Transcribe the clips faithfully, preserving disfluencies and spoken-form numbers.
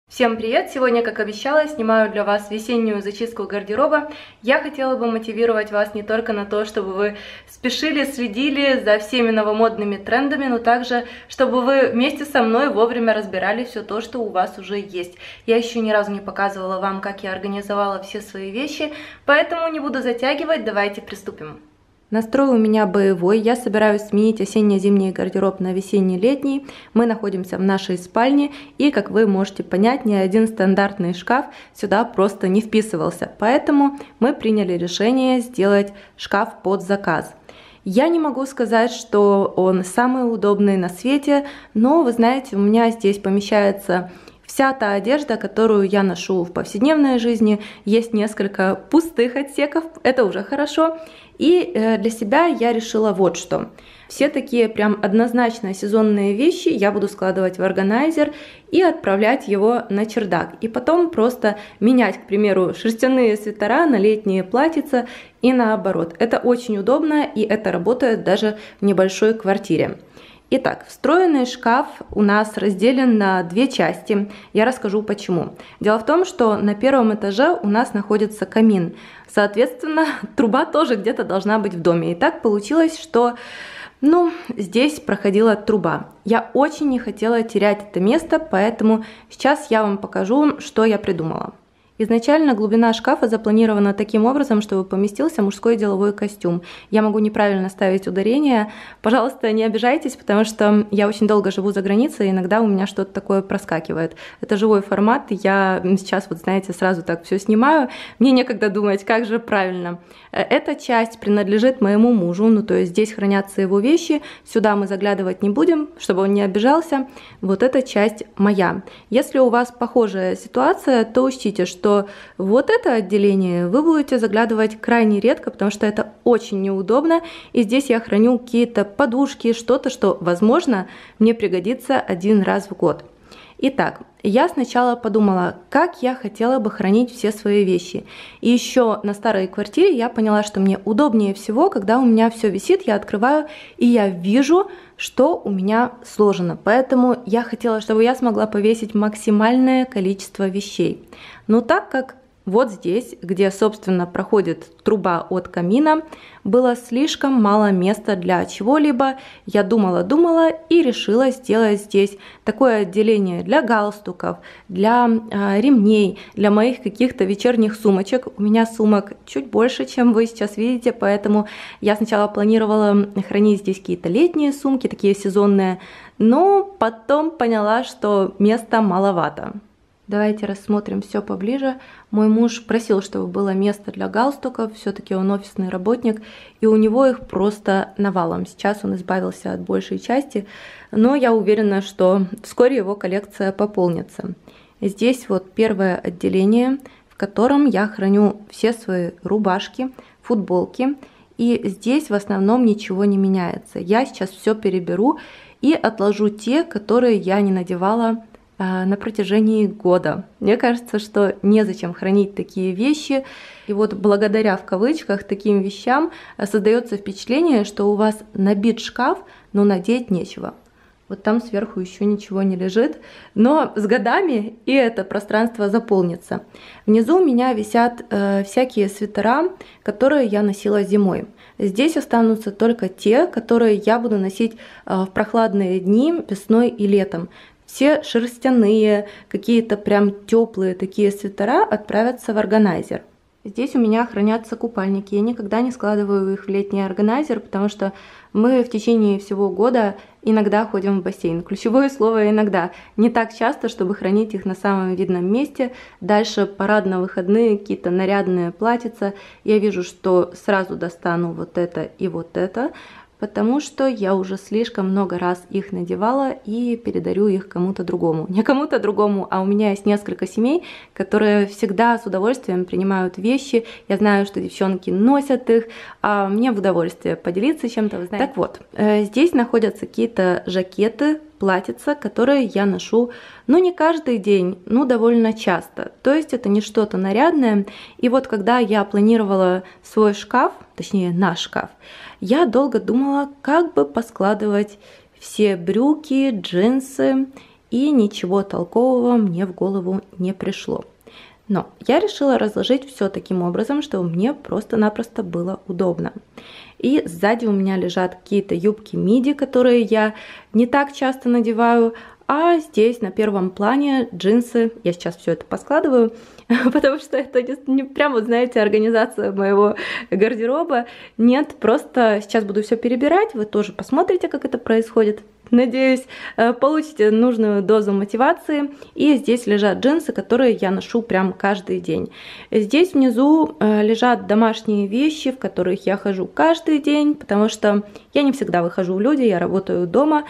Всем привет! Сегодня, как обещала, снимаю для вас весеннюю зачистку гардероба. Я хотела бы мотивировать вас не только на то, чтобы вы спешили, следили за всеми новомодными трендами, но также, чтобы вы вместе со мной вовремя разбирали все то, что у вас уже есть. Я еще ни разу не показывала вам, как я организовала все свои вещи, поэтому не буду затягивать, давайте приступим. Настрой у меня боевой, я собираюсь сменить осенне-зимний гардероб на весенне-летний. Мы находимся в нашей спальне, и, как вы можете понять, ни один стандартный шкаф сюда просто не вписывался. Поэтому мы приняли решение сделать шкаф под заказ. Я не могу сказать, что он самый удобный на свете, но, вы знаете, у меня здесь помещается вся та одежда, которую я ношу в повседневной жизни. Есть несколько пустых отсеков, это уже хорошо. И для себя я решила вот что. Все такие прям однозначно сезонные вещи я буду складывать в органайзер и отправлять его на чердак. И потом просто менять, к примеру, шерстяные свитера на летние платьица и наоборот. Это очень удобно, и это работает даже в небольшой квартире. Итак, встроенный шкаф у нас разделен на две части. Я расскажу почему. Дело в том, что на первом этаже у нас находится камин. Соответственно, труба тоже где-то должна быть в доме. И так получилось, что ну, здесь проходила труба. Я очень не хотела терять это место, поэтому сейчас я вам покажу, что я придумала. Изначально глубина шкафа запланирована таким образом, чтобы поместился мужской деловой костюм. Я могу неправильно ставить ударение. Пожалуйста, не обижайтесь, потому что я очень долго живу за границей, и иногда у меня что-то такое проскакивает. Это живой формат, я сейчас, вот знаете, сразу так все снимаю. Мне некогда думать, как же правильно. Эта часть принадлежит моему мужу, ну то есть здесь хранятся его вещи, сюда мы заглядывать не будем, чтобы он не обижался. Вот эта часть моя. Если у вас похожая ситуация, то учтите, что вот это отделение вы будете заглядывать крайне редко, потому что это очень неудобно. И здесь я храню какие-то подушки, что-то, что, возможно, мне пригодится один раз в год. Итак, я сначала подумала, как я хотела бы хранить все свои вещи. И еще на старой квартире я поняла, что мне удобнее всего, когда у меня все висит, я открываю, и я вижу, что у меня сложено. Поэтому я хотела, чтобы я смогла повесить максимальное количество вещей. Но так как вот здесь, где, собственно, проходит труба от камина, было слишком мало места для чего-либо. Я думала-думала и решила сделать здесь такое отделение для галстуков, для э, ремней, для моих каких-то вечерних сумочек. У меня сумок чуть больше, чем вы сейчас видите, поэтому я сначала планировала хранить здесь какие-то летние сумки, такие сезонные, но потом поняла, что места маловато. Давайте рассмотрим все поближе. Мой муж просил, чтобы было место для галстуков, все-таки он офисный работник, и у него их просто навалом. Сейчас он избавился от большей части, но я уверена, что вскоре его коллекция пополнится. Здесь вот первое отделение, в котором я храню все свои рубашки, футболки, и здесь в основном ничего не меняется. Я сейчас все переберу и отложу те, которые я не надевала на протяжении года. Мне кажется, что незачем хранить такие вещи. И вот благодаря, в кавычках, таким вещам создается впечатление, что у вас набит шкаф, но надеть нечего. Вот там сверху еще ничего не лежит, но с годами и это пространство заполнится. Внизу у меня висят э, всякие свитера, которые я носила зимой. Здесь останутся только те, которые я буду носить э, в прохладные дни весной и летом. Все шерстяные, какие-то прям теплые такие свитера отправятся в органайзер. Здесь у меня хранятся купальники. Я никогда не складываю их в летний органайзер, потому что мы в течение всего года иногда ходим в бассейн. Ключевое слово «иногда». Не так часто, чтобы хранить их на самом видном месте. Дальше парадно-выходные, какие-то нарядные платьица. Я вижу, что сразу достану вот это и вот это, потому что я уже слишком много раз их надевала и передарю их кому-то другому. Не кому-то другому, а у меня есть несколько семей, которые всегда с удовольствием принимают вещи. Я знаю, что девчонки носят их, а мне в удовольствие поделиться чем-то, вы знаете. Так вот, здесь находятся какие-то жакеты, платьица, которые я ношу, ну, не каждый день, ну, довольно часто. То есть это не что-то нарядное. И вот когда я планировала свой шкаф, точнее наш шкаф, я долго думала, как бы поскладывать все брюки, джинсы и ничего толкового мне в голову не пришло. Но я решила разложить все таким образом, чтобы мне просто-напросто было удобно. И сзади у меня лежат какие-то юбки миди, которые я не так часто надеваю, а здесь на первом плане джинсы. Я сейчас все это поскладываю, потому что это не прям, вот знаете, организация моего гардероба. Нет, просто сейчас буду все перебирать, вы тоже посмотрите, как это происходит. Надеюсь, получите нужную дозу мотивации. И здесь лежат джинсы, которые я ношу прям каждый день. Здесь внизу лежат домашние вещи, в которых я хожу каждый день, потому что я не всегда выхожу в люди, я работаю дома.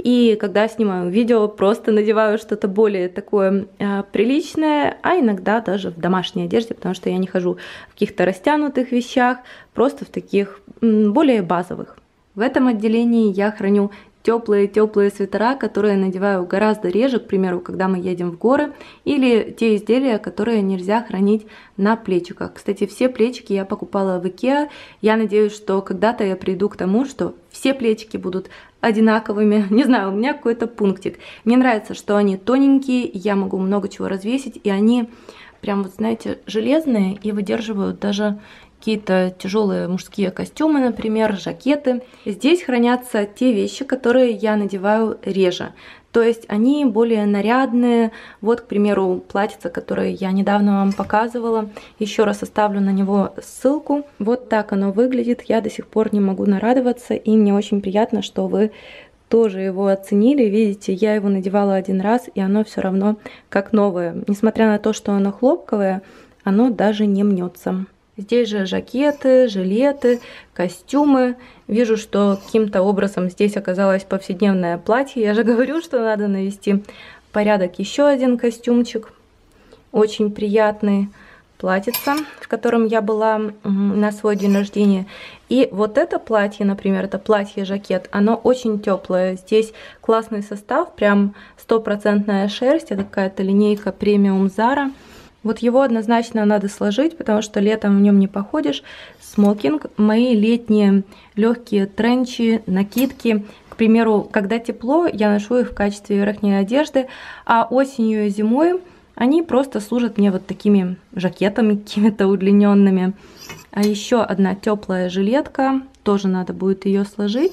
И когда снимаю видео, просто надеваю что-то более такое приличное, а иногда даже в домашней одежде, потому что я не хожу в каких-то растянутых вещах, просто в таких более базовых. В этом отделении я храню теплые-теплые свитера, которые надеваю гораздо реже, к примеру, когда мы едем в горы, или те изделия, которые нельзя хранить на плечиках. Кстати, все плечики я покупала в Икеа. Я надеюсь, что когда-то я приду к тому, что все плечики будут одинаковыми. Не знаю, у меня какой-то пунктик. Мне нравится, что они тоненькие, я могу много чего развесить, и они прям, вот знаете, железные и выдерживают даже какие-то тяжелые мужские костюмы, например, жакеты. Здесь хранятся те вещи, которые я надеваю реже. То есть они более нарядные. Вот, к примеру, платьице, которое я недавно вам показывала. Еще раз оставлю на него ссылку. Вот так оно выглядит. Я до сих пор не могу нарадоваться. И мне очень приятно, что вы тоже его оценили. Видите, я его надевала один раз, и оно все равно как новое. Несмотря на то, что оно хлопковое, оно даже не мнется. Здесь же жакеты, жилеты, костюмы. Вижу, что каким-то образом здесь оказалось повседневное платье. Я же говорю, что надо навести порядок. Еще один костюмчик, очень приятный. Платьице, в котором я была на свой день рождения. И вот это платье, например, это платье-жакет, оно очень теплое. Здесь классный состав, прям стопроцентная шерсть. Это какая-то линейка премиум Zara. Вот его однозначно надо сложить, потому что летом в нем не походишь. Смокинг, мои летние легкие тренчи, накидки. К примеру, когда тепло, я ношу их в качестве верхней одежды, а осенью и зимой они просто служат мне вот такими жакетами какими-то удлиненными. А еще одна теплая жилетка, тоже надо будет ее сложить.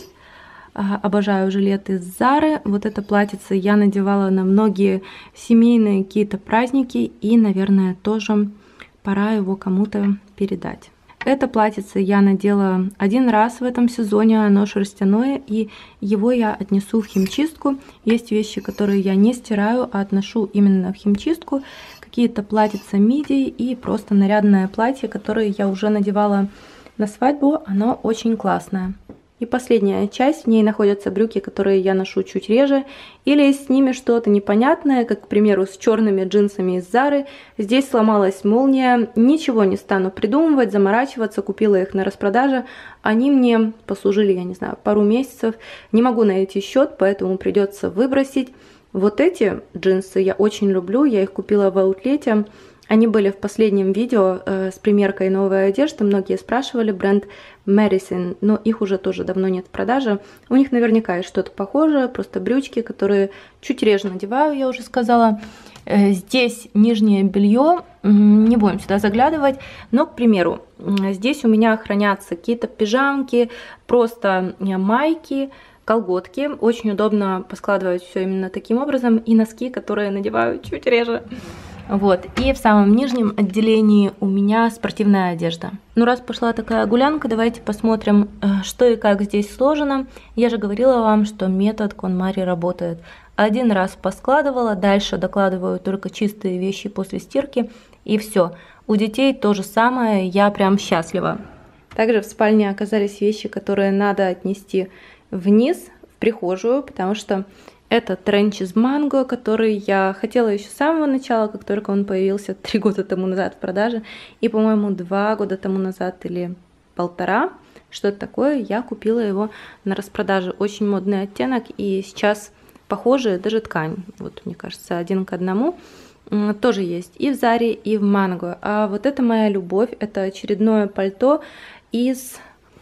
Обожаю жилеты из Зары. Вот это платьице я надевала на многие семейные какие-то праздники. И, наверное, тоже пора его кому-то передать. Это платьице я надела один раз в этом сезоне. Оно шерстяное. И его я отнесу в химчистку. Есть вещи, которые я не стираю, а отношу именно в химчистку. Какие-то платьица миди и просто нарядное платье, которое я уже надевала на свадьбу. Оно очень классное. И последняя часть, в ней находятся брюки, которые я ношу чуть реже, или с ними что-то непонятное, как, к примеру, с черными джинсами из Зары. Здесь сломалась молния, ничего не стану придумывать, заморачиваться, купила их на распродаже. Они мне послужили, я не знаю, пару месяцев, не могу найти счет, поэтому придется выбросить. Вот эти джинсы я очень люблю, я их купила в аутлете. Они были в последнем видео э, с примеркой новой одежды. Многие спрашивали, бренд Madison, но их уже тоже давно нет в продаже. У них наверняка есть что-то похожее, просто брючки, которые чуть реже надеваю, я уже сказала. Э, здесь нижнее белье, не будем сюда заглядывать, но, к примеру, здесь у меня хранятся какие-то пижамки, просто майки, колготки. Очень удобно поскладывать все именно таким образом. И носки, которые надеваю чуть реже. Вот, и в самом нижнем отделении у меня спортивная одежда. Ну, раз пошла такая гулянка, давайте посмотрим, что и как здесь сложено. Я же говорила вам, что метод KonMari работает. Один раз поскладывала, дальше докладываю только чистые вещи после стирки, и все. У детей то же самое, я прям счастлива. Также в спальне оказались вещи, которые надо отнести вниз, в прихожую, потому что это тренч из манго, который я хотела еще с самого начала, как только он появился три года тому назад в продаже. И, по-моему, два года тому назад или полтора, что-то такое, я купила его на распродаже. Очень модный оттенок, и сейчас похожая даже ткань. Вот, мне кажется, один к одному. Тоже есть и в Заре, и в Манго. А вот это моя любовь, это очередное пальто из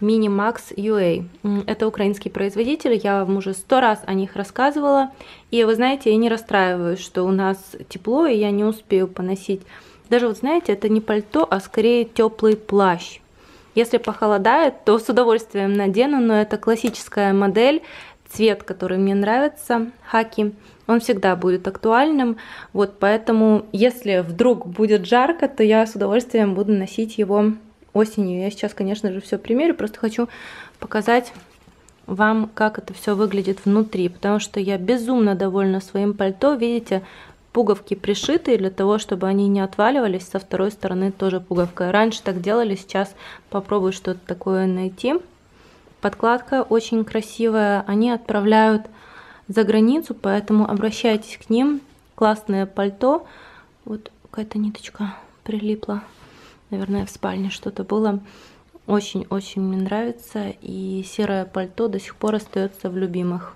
Minimax ю эй. Это украинский производитель, я вам уже сто раз о них рассказывала. И вы знаете, я не расстраиваюсь, что у нас тепло, и я не успею поносить. Даже вот знаете, это не пальто, а скорее теплый плащ. Если похолодает, то с удовольствием надену, но это классическая модель, цвет, который мне нравится, хаки. Он всегда будет актуальным, вот поэтому, если вдруг будет жарко, то я с удовольствием буду носить его осенью. Я сейчас, конечно же, все примерю, просто хочу показать вам, как это все выглядит внутри, потому что я безумно довольна своим пальто. Видите, пуговки пришиты для того, чтобы они не отваливались, со второй стороны тоже пуговка. Раньше так делали, сейчас попробую что-то такое найти. Подкладка очень красивая, они отправляют за границу, поэтому обращайтесь к ним. Классное пальто. Вот какая-то ниточка прилипла. Наверное, в спальне что-то было. Очень-очень мне нравится. И серое пальто до сих пор остается в любимых.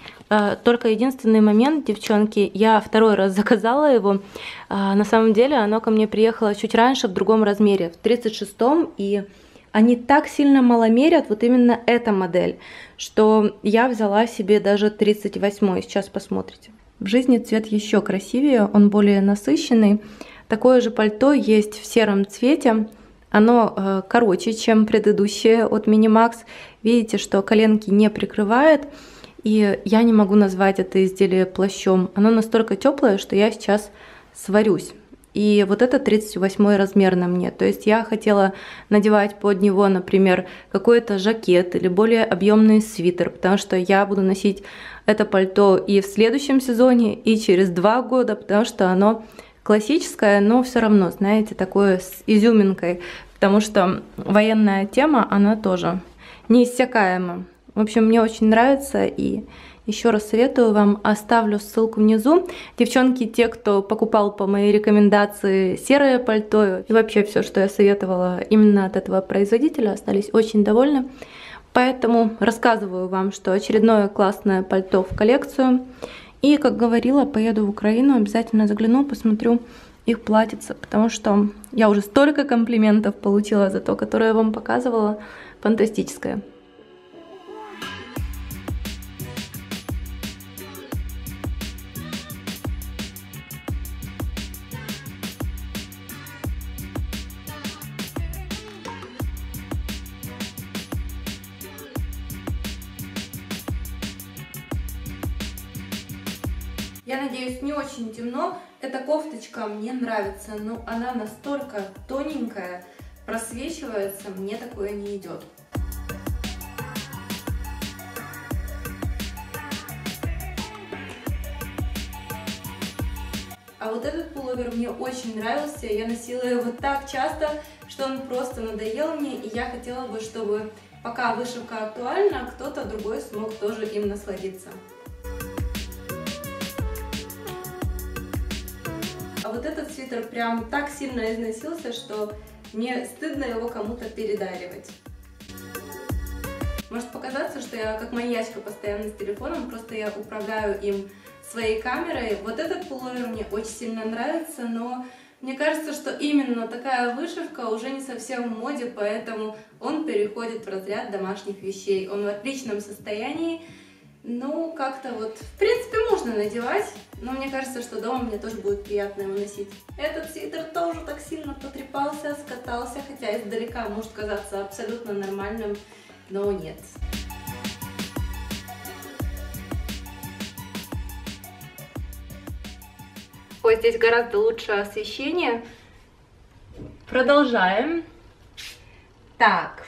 Только единственный момент, девчонки, я второй раз заказала его. На самом деле оно ко мне приехало чуть раньше, в другом размере, в тридцать шестом. И они так сильно маломерят, вот именно эта модель, что я взяла себе даже тридцать восьмой. Сейчас посмотрите. В жизни цвет еще красивее, он более насыщенный. Такое же пальто есть в сером цвете. Оно э, короче, чем предыдущее от Minimax. Видите, что коленки не прикрывает. И я не могу назвать это изделие плащом. Оно настолько теплое, что я сейчас сварюсь. И вот это тридцать восьмой размер на мне. То есть я хотела надевать под него, например, какой-то жакет или более объемный свитер, потому что я буду носить это пальто и в следующем сезоне, и через два года, потому что оно классическое, но все равно, знаете, такое с изюминкой, потому что военная тема, она тоже неиссякаема. В общем, мне очень нравится, и еще раз советую вам, оставлю ссылку внизу. Девчонки, те, кто покупал по моей рекомендации серое пальто и вообще все, что я советовала именно от этого производителя, остались очень довольны. Поэтому рассказываю вам, что очередное классное пальто в коллекцию. И, как говорила, поеду в Украину, обязательно загляну, посмотрю их платьица, потому что я уже столько комплиментов получила за то, которое я вам показывала. Фантастическое. Я надеюсь, не очень темно. Эта кофточка мне нравится, но она настолько тоненькая, просвечивается, мне такое не идет. А вот этот пуловер мне очень нравился, я носила его так часто, что он просто надоел мне, и я хотела бы, чтобы пока вышивка актуальна, кто-то другой смог тоже им насладиться. А вот этот свитер прям так сильно износился, что мне стыдно его кому-то передаривать. Может показаться, что я как маньячка постоянно с телефоном, просто я управляю им своей камерой. Вот этот пуловер мне очень сильно нравится, но мне кажется, что именно такая вышивка уже не совсем в моде, поэтому он переходит в разряд домашних вещей. Он в отличном состоянии. Ну, как-то вот, в принципе, можно надевать, но мне кажется, что дома мне тоже будет приятно его носить. Этот свитер тоже так сильно потрепался, скатался, хотя издалека может казаться абсолютно нормальным, но нет. Ой, здесь гораздо лучше освещение. Продолжаем. Так.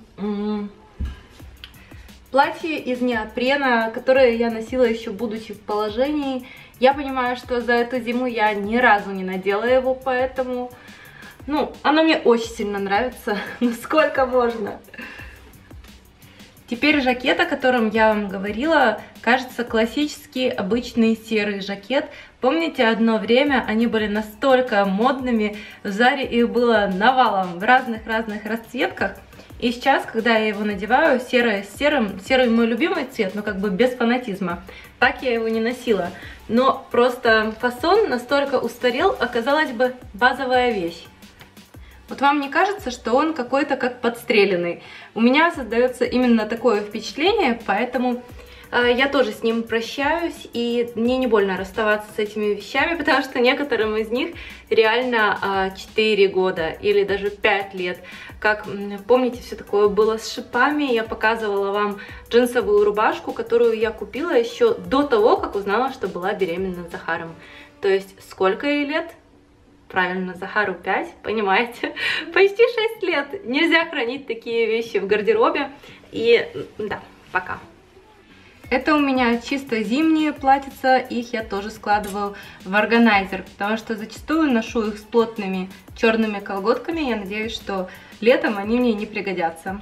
Платье из неопрена, которое я носила еще будучи в положении. Я понимаю, что за эту зиму я ни разу не надела его, поэтому, ну, оно мне очень сильно нравится. Ну, сколько можно? Теперь жакет, о котором я вам говорила, кажется, классический обычный серый жакет. Помните, одно время они были настолько модными, в Заре их было навалом в разных-разных расцветках. И сейчас, когда я его надеваю, серое с серым, серый мой любимый цвет, но как бы без фанатизма, так я его не носила. Но просто фасон настолько устарел, оказалось бы, базовая вещь. Вот вам не кажется, что он какой-то как подстреленный? У меня создается именно такое впечатление, поэтому э, я тоже с ним прощаюсь, и мне не больно расставаться с этими вещами, потому что некоторым из них реально э, четыре года или даже пять лет. Как, помните, все такое было с шипами, я показывала вам джинсовую рубашку, которую я купила еще до того, как узнала, что была беременна Захаром. То есть сколько ей лет? Правильно, Захару пять, понимаете? Почти шесть лет. Нельзя хранить такие вещи в гардеробе. И да, пока. Это у меня чисто зимние платьица, их я тоже складываю в органайзер, потому что зачастую ношу их с плотными черными колготками. Я надеюсь, что летом они мне не пригодятся.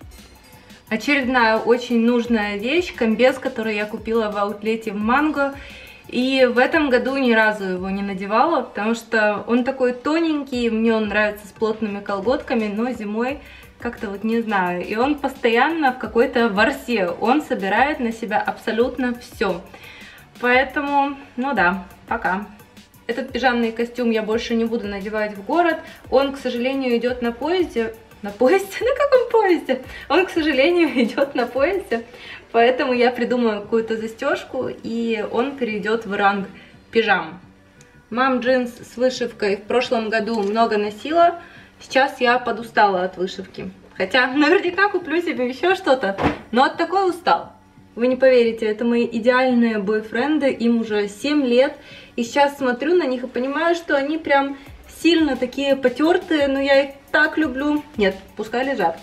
Очередная очень нужная вещь, комбез, который я купила в аутлете в Манго. И в этом году ни разу его не надевала, потому что он такой тоненький, мне он нравится с плотными колготками, но зимой как-то вот не знаю. И он постоянно в какой-то ворсе, он собирает на себя абсолютно все. Поэтому, ну да, пока. Этот пижамный костюм я больше не буду надевать в город, он, к сожалению, идет на поезде. На поезде? На каком поезде? Он, к сожалению, идет на поезде. Поэтому я придумаю какую-то застежку, и он перейдет в ранг пижам. Мам джинс с вышивкой в прошлом году много носила. Сейчас я подустала от вышивки. Хотя наверняка куплю себе еще что-то, но от такой устал. Вы не поверите, это мои идеальные бойфренды, им уже семь лет. И сейчас смотрю на них и понимаю, что они прям сильно такие потертые, но я их так люблю. Нет, пускай лежат.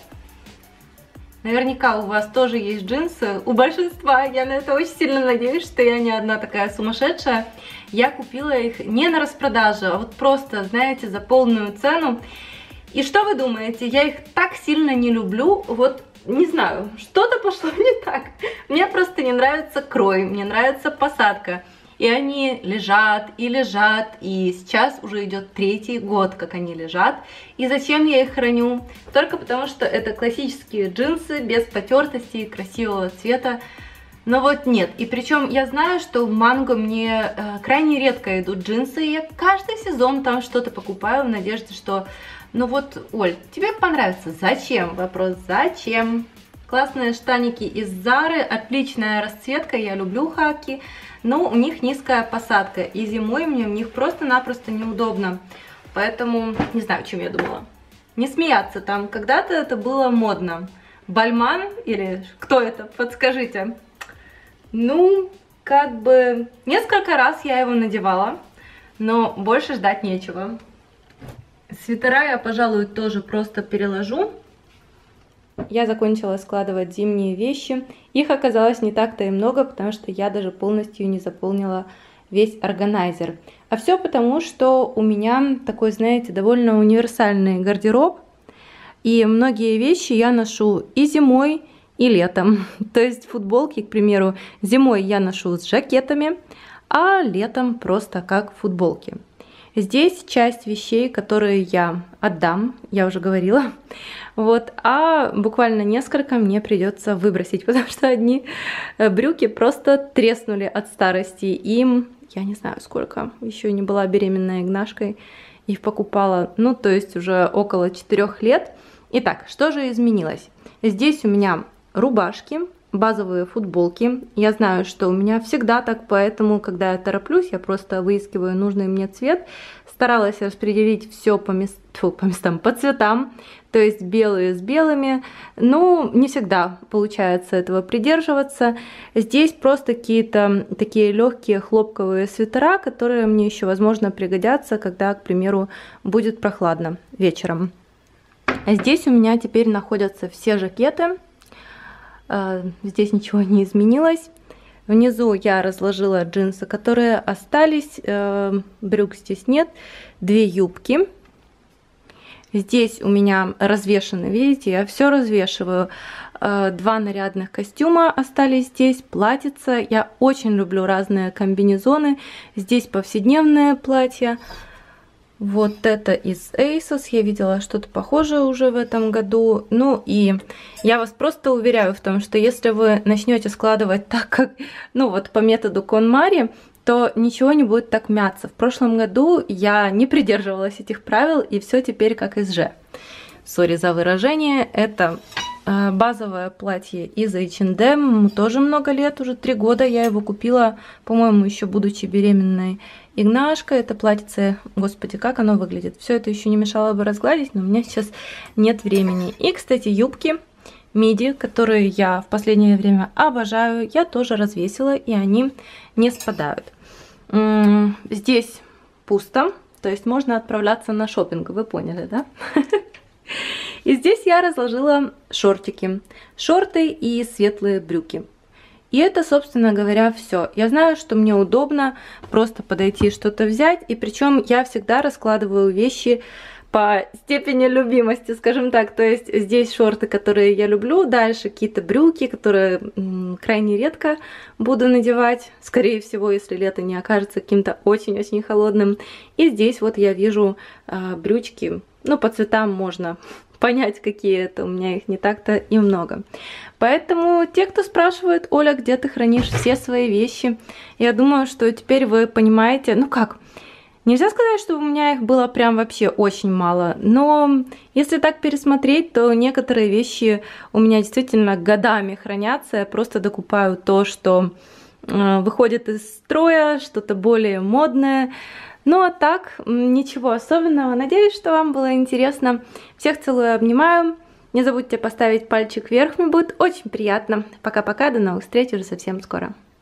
Наверняка у вас тоже есть джинсы, у большинства, я на это очень сильно надеюсь, что я не одна такая сумасшедшая. Я купила их не на распродаже, а вот просто, знаете, за полную цену. И что вы думаете, я их так сильно не люблю, вот не знаю, что-то пошло не так. Мне просто не нравится крой, мне нравится посадка. И они лежат и лежат, и сейчас уже идет третий год, как они лежат. И зачем я их храню? Только потому, что это классические джинсы, без потертости, красивого цвета. Но вот нет. И причем я знаю, что в Манго мне э, крайне редко идут джинсы, и я каждый сезон там что-то покупаю в надежде, что... Ну вот, Оль, тебе понравится. Зачем? Вопрос, зачем? Классные штаники из Зары, отличная расцветка, я люблю хаки. Но у них низкая посадка, и зимой мне в них просто-напросто неудобно. Поэтому не знаю, о чем я думала. Не смеяться там, когда-то это было модно. Бальман или кто это, подскажите. Ну, как бы несколько раз я его надевала, но больше ждать нечего. Свитера я, пожалуй, тоже просто переложу. Я закончила складывать зимние вещи. Их оказалось не так-то и много, потому что я даже полностью не заполнила весь органайзер. А все потому, что у меня такой, знаете, довольно универсальный гардероб. И многие вещи я ношу и зимой, и летом. То есть футболки, к примеру, зимой я ношу с жакетами, а летом просто как футболки. Здесь часть вещей, которые я отдам, я уже говорила, вот, а буквально несколько мне придется выбросить, потому что одни брюки просто треснули от старости. Им, я не знаю сколько, еще не была беременная Игнашкой, их покупала, ну, то есть уже около четырёх лет. Итак, что же изменилось? Здесь у меня рубашки, базовые футболки. Я знаю, что у меня всегда так, поэтому, когда я тороплюсь, я просто выискиваю нужный мне цвет. Старалась распределить все по, мест... Фу, по местам, по цветам, то есть белые с белыми, но не всегда получается этого придерживаться. Здесь просто какие-то такие легкие хлопковые свитера, которые мне еще, возможно, пригодятся, когда, к примеру, будет прохладно вечером. Здесь у меня теперь находятся все жакеты. Здесь ничего не изменилось. Внизу я разложила джинсы, которые остались, брюк здесь нет, две юбки. Здесь у меня развешаны, видите, я все развешиваю. Два нарядных костюма остались здесь, платьица. Я очень люблю разные комбинезоны. Здесь повседневное платье. Вот это из Asos, я видела что-то похожее уже в этом году. Ну и я вас просто уверяю в том, что если вы начнете складывать так, как, ну вот по методу KonMari, то ничего не будет так мяться. В прошлом году я не придерживалась этих правил, и все теперь как из же. Сори за выражение, это э, базовое платье из эйч энд эм, тоже много лет, уже три года я его купила, по-моему, еще будучи беременной Игнашкой. Это платьице, господи, как оно выглядит. Все это еще не мешало бы разгладить, но у меня сейчас нет времени. И, кстати, юбки миди, которые я в последнее время обожаю, я тоже развесила, и они не спадают. Здесь пусто, то есть можно отправляться на шопинг, вы поняли, да? И здесь я разложила шортики, шорты и светлые брюки. И это, собственно говоря, все. Я знаю, что мне удобно просто подойти что-то взять, и причем я всегда раскладываю вещи по степени любимости, скажем так. То есть здесь шорты, которые я люблю, дальше какие-то брюки, которые м, крайне редко буду надевать, скорее всего, если лето не окажется каким-то очень-очень холодным. И здесь вот я вижу э, брючки, ну, по цветам можно понять, какие это, у меня их не так-то и много. Поэтому те, кто спрашивает: Оля, где ты хранишь все свои вещи, я думаю, что теперь вы понимаете, ну как, нельзя сказать, что у меня их было прям вообще очень мало, но если так пересмотреть, то некоторые вещи у меня действительно годами хранятся, я просто докупаю то, что э, выходит из строя, что-то более модное. Ну а так, ничего особенного. Надеюсь, что вам было интересно. Всех целую, обнимаю. Не забудьте поставить пальчик вверх, мне будет очень приятно. Пока-пока, до новых встреч уже совсем скоро.